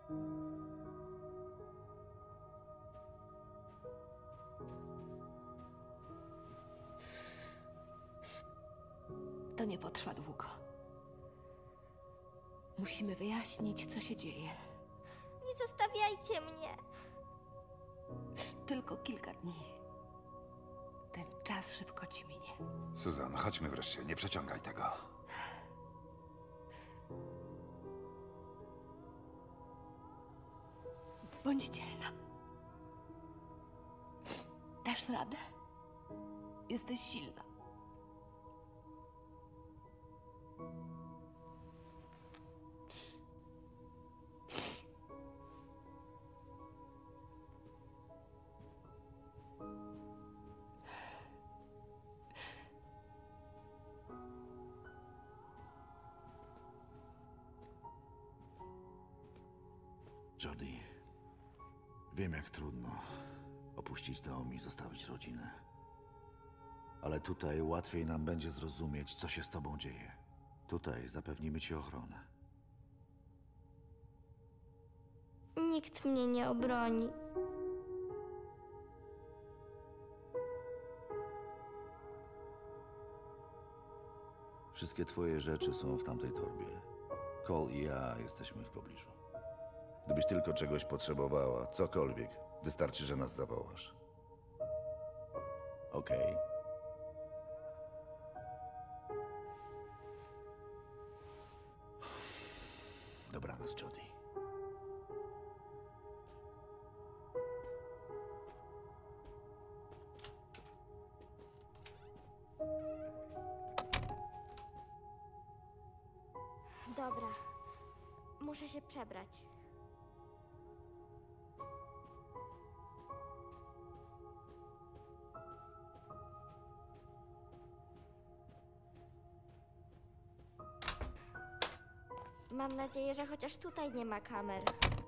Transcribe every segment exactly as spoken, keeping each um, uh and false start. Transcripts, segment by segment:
To nie potrwa długo. Musimy wyjaśnić, co się dzieje. Nie zostawiajcie mnie. Tylko kilka dni. Ten czas szybko ci minie. Susan, chodźmy wreszcie, nie przeciągaj tego. Bądź dzielna. Dasz radę. Jesteś silna. Jodie, wiem, jak trudno opuścić dom i zostawić rodzinę. Ale tutaj łatwiej nam będzie zrozumieć, co się z tobą dzieje. Tutaj zapewnimy ci ochronę. Nikt mnie nie obroni. Wszystkie twoje rzeczy są w tamtej torbie. Cole i ja jesteśmy w pobliżu. Gdybyś tylko czegoś potrzebowała, cokolwiek, wystarczy, że nas zawołasz. Okej? Dobranoc, Jodie. Dobra. Muszę się przebrać. Mam nadzieję, że chociaż tutaj nie ma kamer.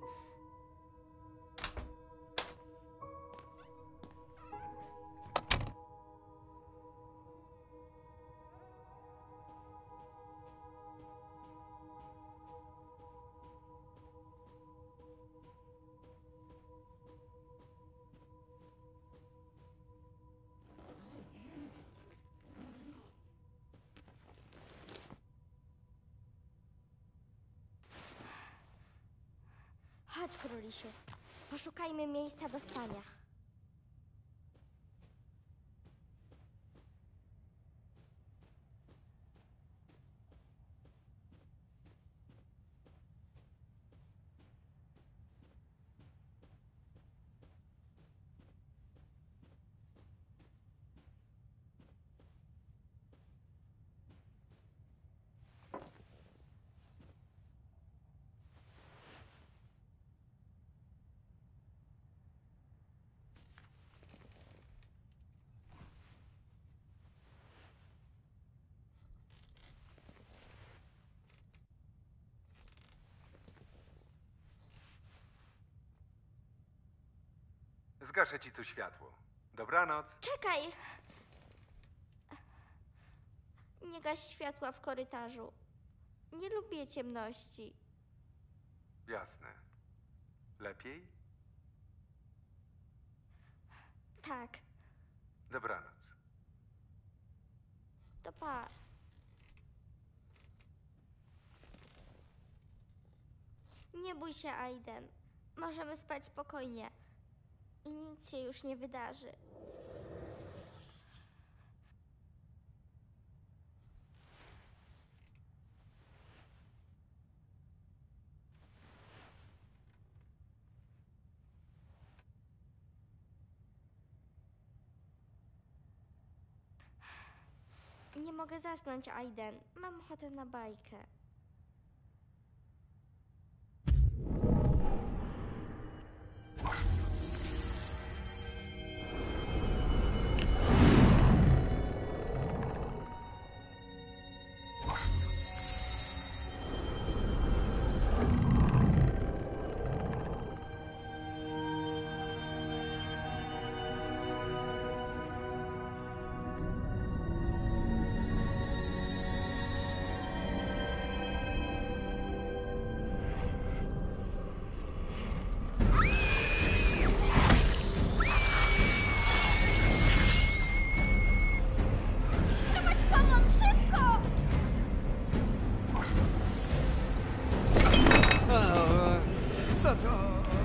Chodź, królisiu. Poszukajmy miejsca do spania. Zgaszę ci tu światło. Dobranoc. Czekaj! Nie gaś światła w korytarzu. Nie lubię ciemności. Jasne. Lepiej? Tak, Dobranoc. to pa. Nie bój się, Aiden. Możemy spać spokojnie. I nic się już nie wydarzy. Nie mogę zasnąć, Aiden. Mam ochotę na bajkę. Co to?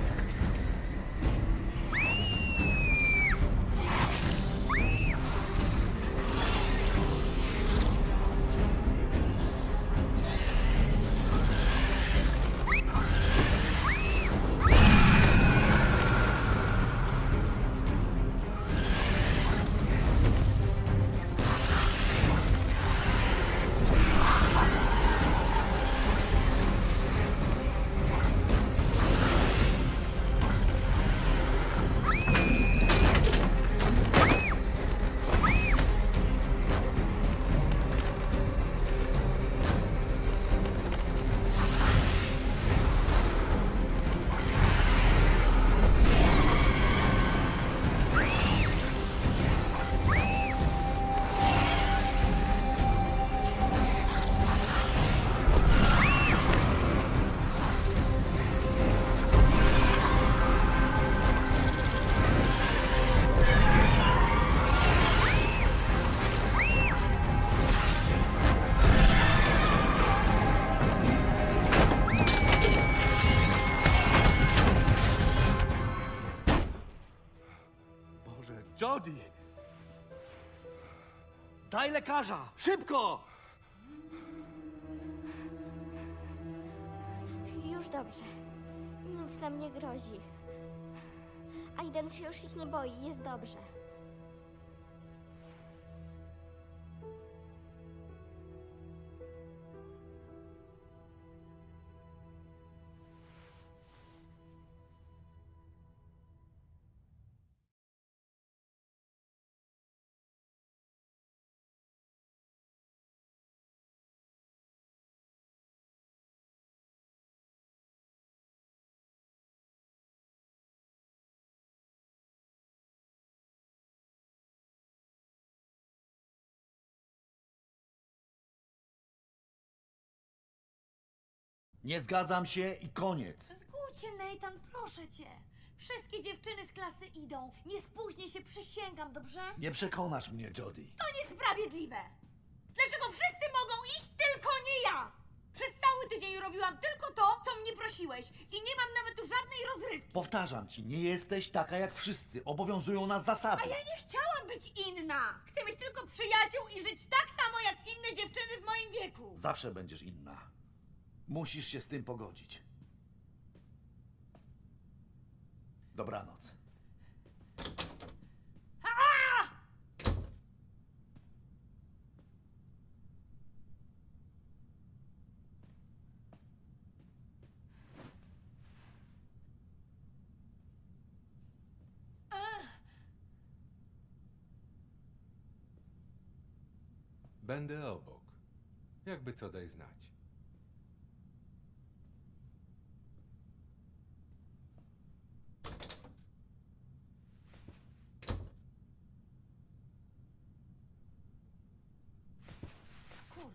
Jody! Daj lekarza! Szybko! Już dobrze. Nic nam nie grozi. Aiden się już ich nie boi, jest dobrze. Nie zgadzam się i koniec. Zgódź się, Nathan, proszę cię. Wszystkie dziewczyny z klasy idą. Nie spóźnię się, przysięgam, dobrze? Nie przekonasz mnie, Jody. To niesprawiedliwe! Dlaczego wszyscy mogą iść, tylko nie ja? Przez cały tydzień robiłam tylko to, co mnie prosiłeś i nie mam nawet tu żadnej rozrywki. Powtarzam ci, nie jesteś taka jak wszyscy. Obowiązują nas zasady. A ja nie chciałam być inna. Chcę mieć tylko przyjaciół i żyć tak samo jak inne dziewczyny w moim wieku. Zawsze będziesz inna. Musisz się z tym pogodzić. Dobranoc. Będę obok. Jakby co, daj znać. Kurwa.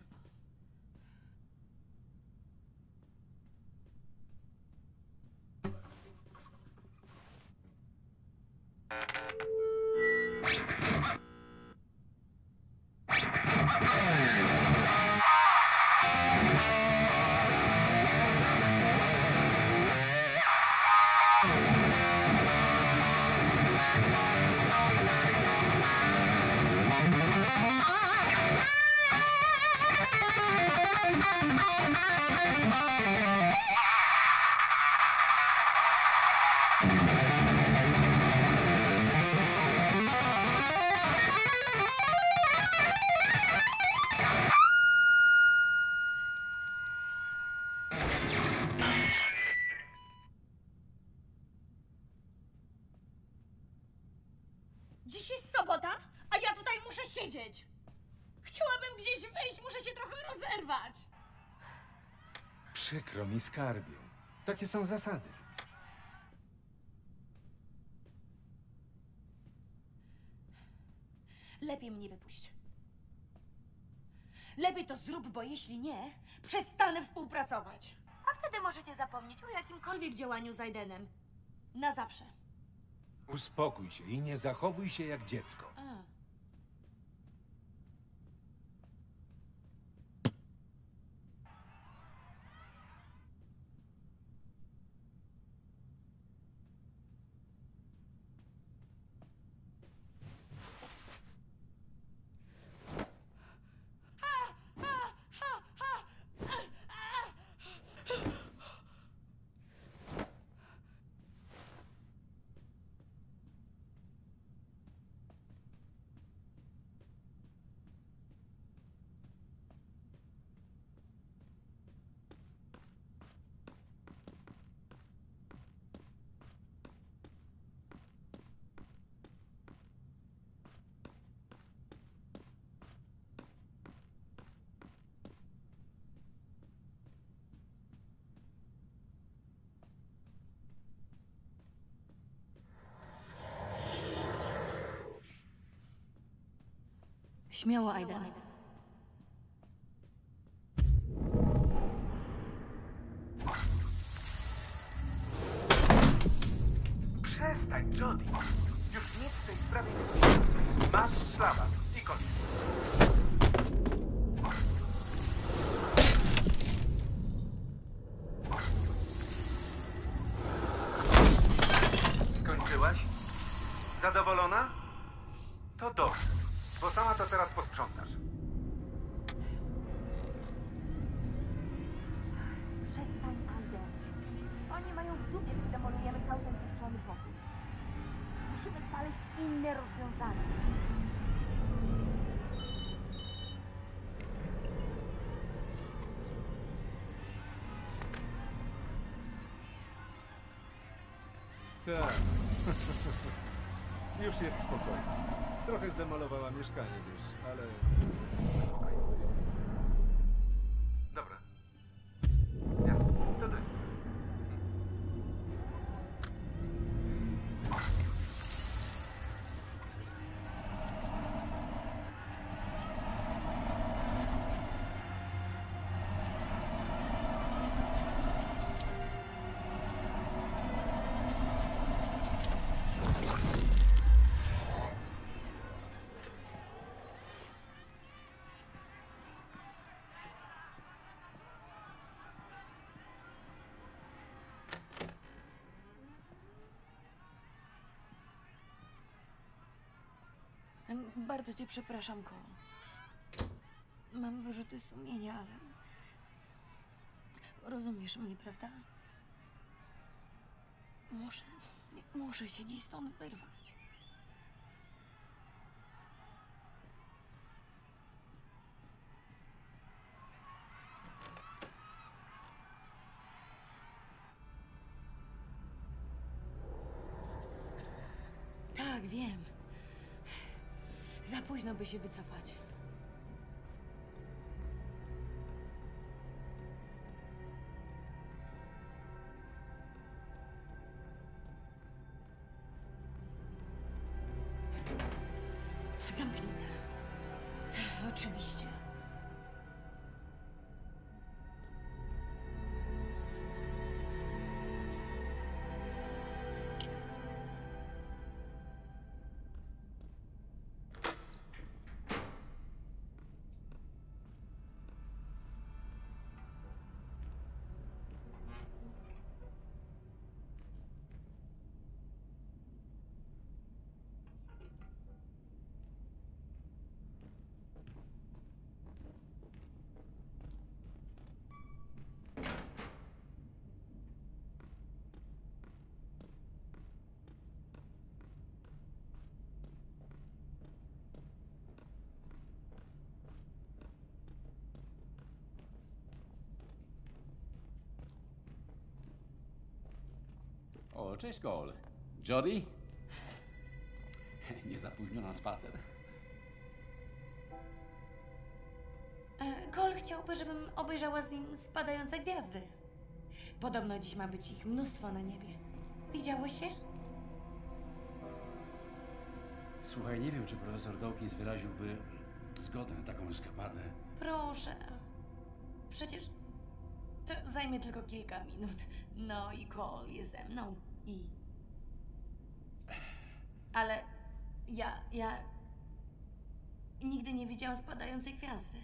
Dziś jest sobota, a ja tutaj muszę siedzieć. Chciałabym gdzieś wyjść, muszę się trochę rozerwać. Przykro mi, skarbiu. Takie są zasady. Lepiej mnie wypuść. Lepiej to zrób, bo jeśli nie, przestanę współpracować. A wtedy możecie zapomnieć o jakimkolwiek działaniu z Aidenem. Na zawsze. Uspokój się i nie zachowuj się jak dziecko. A. Śmiało, Aiden. Przestań, Jody. Już nic w tej sprawie nie zmieni. Masz szlaban i koniec. Skończyłaś? Zadowolona? To dobrze, bo sama to teraz posprzątasz. Przestań, Aiden. Oni mają w dupie, że demolujemy cały ten pieprzony pokój. Musimy znaleźć inne rozwiązanie. Tak. Już jest spokojnie. Trochę zdemolowała mieszkanie, wiesz, ale... Spokojnie. Dobra. Jasne. To do... Bardzo cię przepraszam, Cole. Mam wyrzuty sumienia, ale... Rozumiesz mnie, prawda? Muszę... Muszę się dziś stąd wyrwać. Tak, wiem. Za późno, by się wycofać. Zamknięte. Oczywiście. O, cześć Cole. Jody? Nie za późno na spacer. E, Cole chciałby, żebym obejrzała z nim spadające gwiazdy. Podobno dziś ma być ich mnóstwo na niebie. Widziałeś się? Słuchaj, nie wiem, czy profesor Dawkins wyraziłby zgodę na taką eskapadę. Proszę. Przecież to zajmie tylko kilka minut. No i Cole jest ze mną. I... Ale ja, ja... Nigdy nie widziałam spadającej gwiazdy.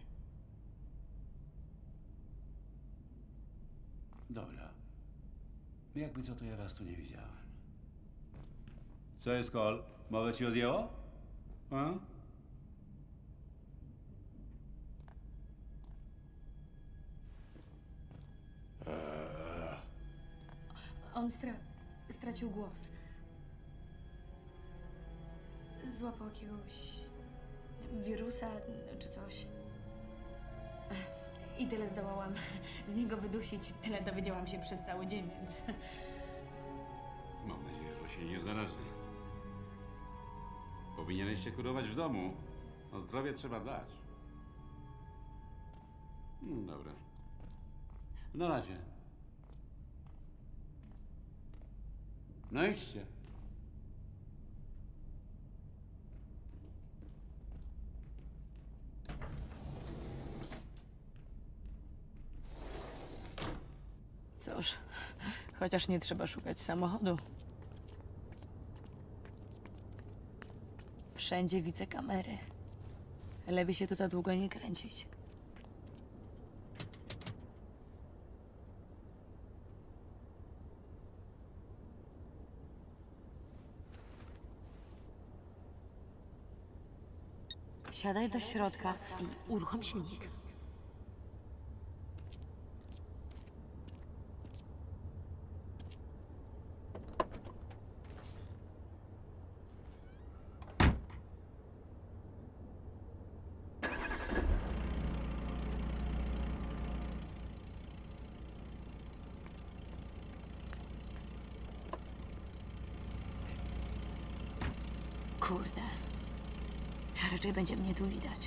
Dobra. Jakby co, to ja was tu nie widziałem. Co jest, Cole? Mowę ci odjęło? A? On stra... stracił głos. Złapał jakiegoś... wirusa czy coś. I tyle zdołałam z niego wydusić. Tyle dowiedziałam się przez cały dzień, więc... Mam nadzieję, że się nie zaraży. Powinieneś się kurować w domu. O zdrowie trzeba dbać. Hmm, dobra. Na razie. No idźcie. Cóż, chociaż nie trzeba szukać samochodu. Wszędzie widzę kamery. Lepiej się tu za długo nie kręcić. Siadaj do środka i uruchom silnik. Kurde. Raczej będzie mnie tu widać.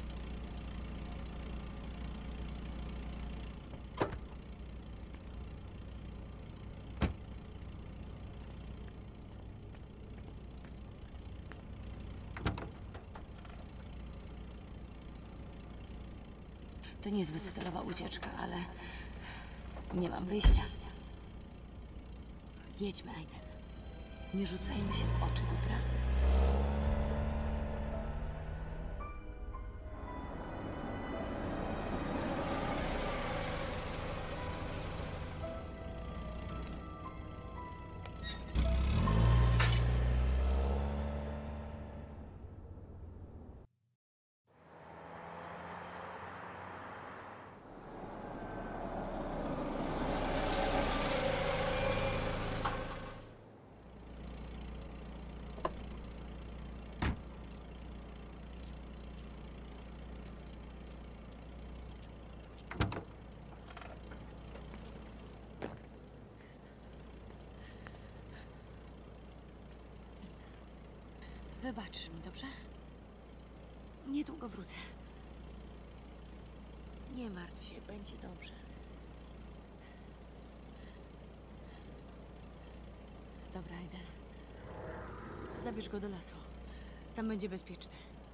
To niezbyt stylowa ucieczka, ale nie mam wyjścia. Jedźmy, Aiden. Nie rzucajmy się w oczy, dobra? Wybaczysz mi, dobrze? Niedługo wrócę. Nie martw się, będzie dobrze. Dobra, idę. Zabierz go do lasu. Tam będzie bezpieczne.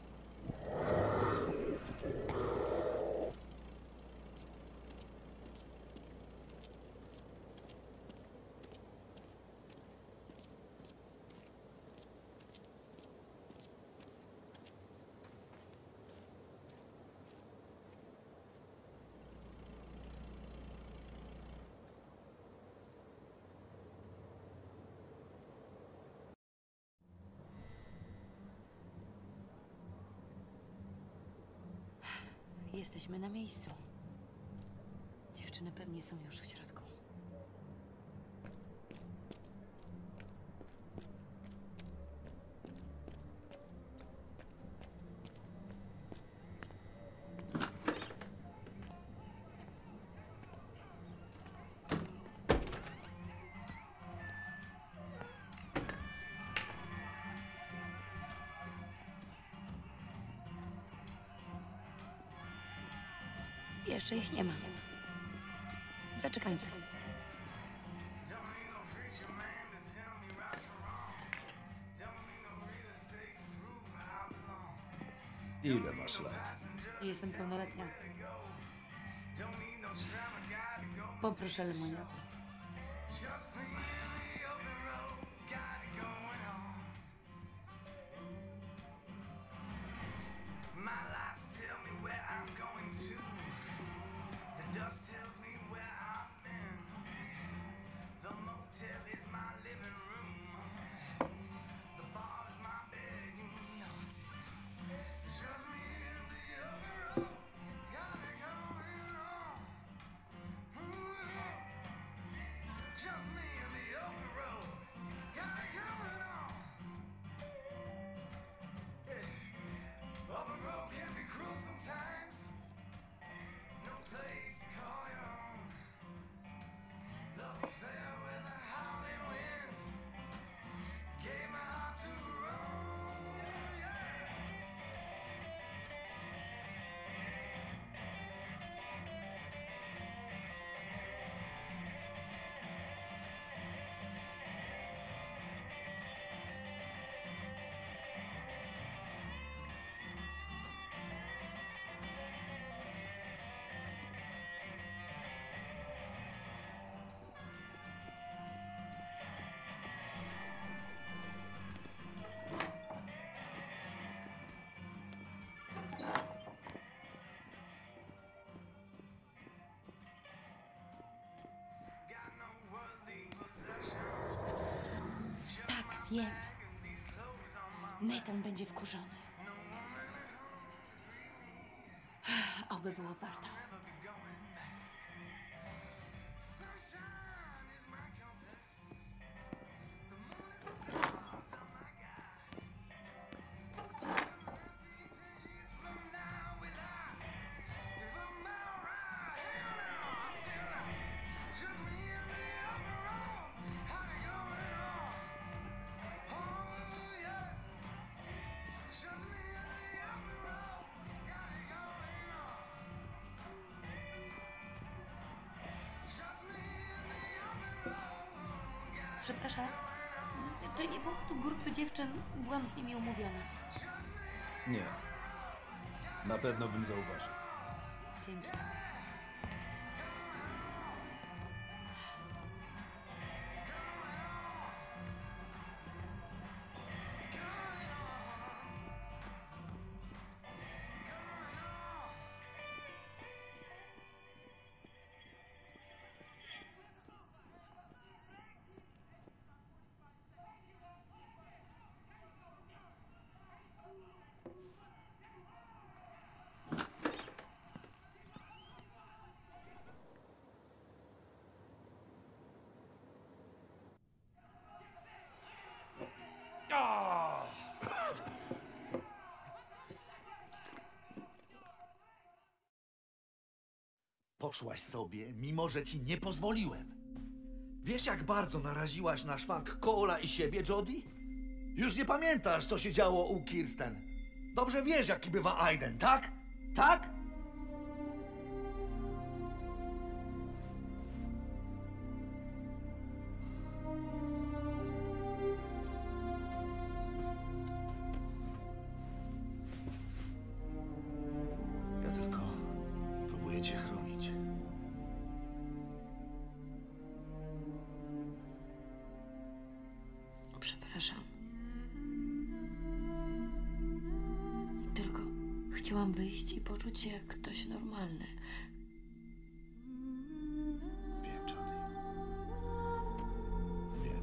Jesteśmy na miejscu. Dziewczyny pewnie są już w środku. Jeszcze ich nie ma. Zaczekajmy. Ile masz lat? Jestem pełnoletnia. Poproszę lemoniadę. Just me and the Wiem. Nathan będzie wkurzony. Oby było warto. Przepraszam, czy nie było tu grupy dziewczyn? Byłam z nimi umówiona. Nie. Na pewno bym zauważył. Dzięki. Poszłaś sobie, mimo że ci nie pozwoliłem. Wiesz, jak bardzo naraziłaś na szwank Cole'a i siebie, Jody? Już nie pamiętasz, co się działo u Kirsten. Dobrze wiesz, jaki bywa Aiden, tak? Tak? Ja tylko próbuję cię chronić. Przepraszam. Tylko chciałam wyjść i poczuć się jak ktoś normalny. Wiem, Jody. Wiem.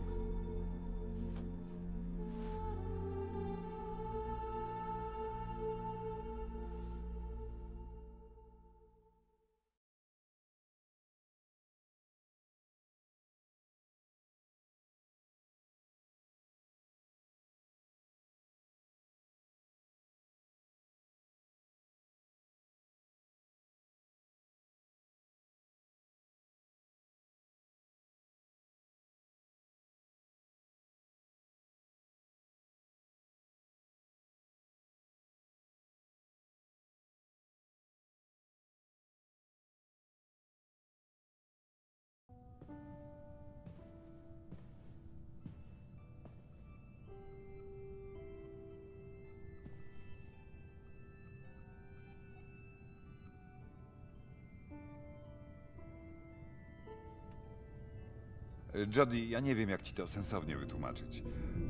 Jody, ja nie wiem, jak ci to sensownie wytłumaczyć.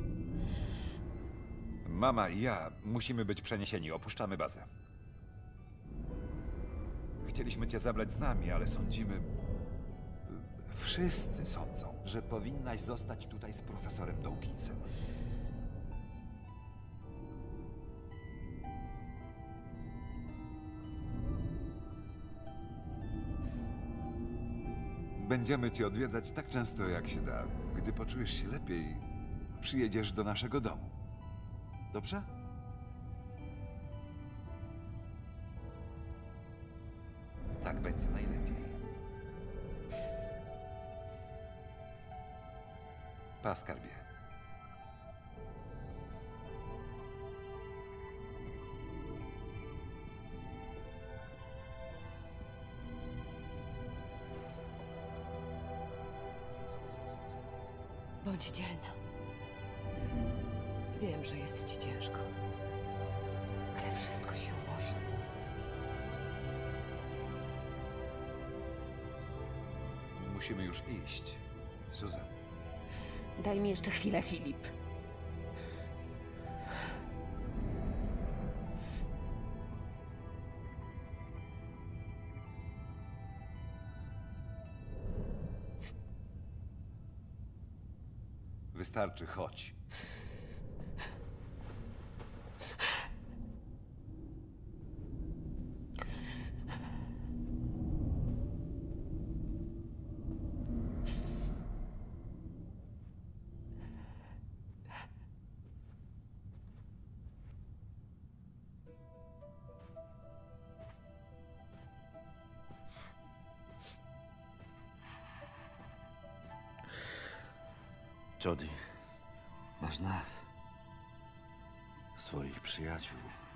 Mama i ja musimy być przeniesieni, opuszczamy bazę. Chcieliśmy cię zabrać z nami, ale sądzimy... Wszyscy sądzą, że powinnaś zostać tutaj z profesorem Dawkinsem. Będziemy cię odwiedzać tak często, jak się da. Gdy poczujesz się lepiej, przyjedziesz do naszego domu. Dobrze? Tak będzie najlepiej. Pa, skarbie. Bądź dzielna. Wiem, że jest ci ciężko. Ale wszystko się ułoży. Musimy już iść, Susan. Daj mi jeszcze chwilę, Filip. Wystarczy, chodź. Jody, masz nas. Swoich przyjaciół.